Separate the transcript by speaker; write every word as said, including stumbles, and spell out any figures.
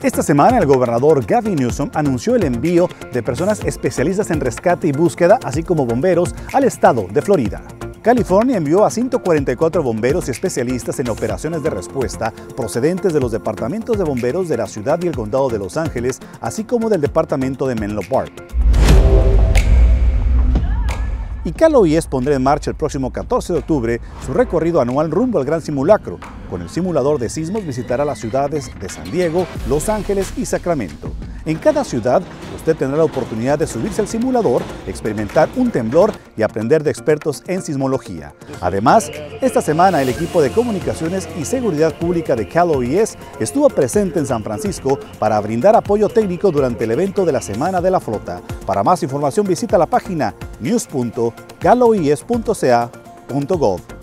Speaker 1: Esta semana el gobernador Gavin Newsom anunció el envío de personas especialistas en rescate y búsqueda, así como bomberos, al estado de Florida. California envió a ciento cuarenta y cuatro bomberos y especialistas en operaciones de respuesta procedentes de los departamentos de bomberos de la ciudad y el condado de Los Ángeles, así como del departamento de Menlo Park. Y Cal O E S pondrá en marcha el próximo catorce de octubre su recorrido anual rumbo al Gran Simulacro. Con el simulador de sismos visitará las ciudades de San Diego, Los Ángeles y Sacramento. En cada ciudad, usted tendrá la oportunidad de subirse al simulador, experimentar un temblor y aprender de expertos en sismología. Además, esta semana el equipo de comunicaciones y seguridad pública de Cal O E S estuvo presente en San Francisco para brindar apoyo técnico durante el evento de la Semana de la Flota. Para más información visita la página news punto cal o e s punto c a punto gov.